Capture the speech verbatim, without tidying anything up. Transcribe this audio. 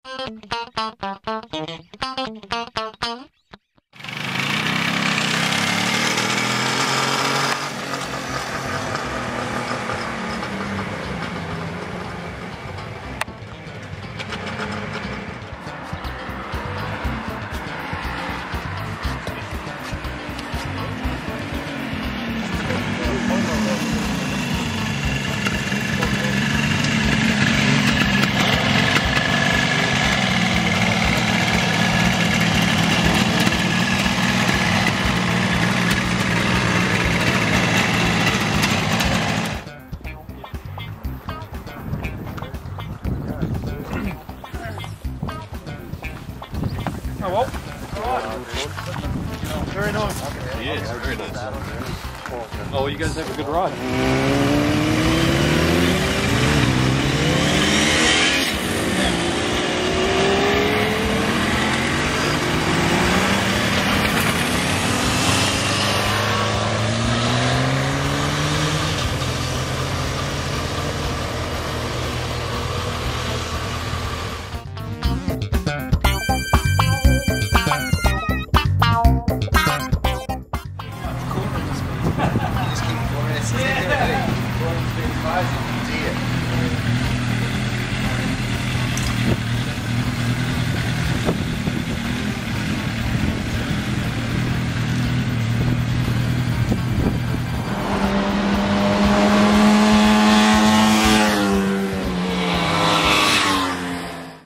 Oh well. Very nice. He is, very nice. Oh, you guys have a good ride. Just keep going. It's yeah.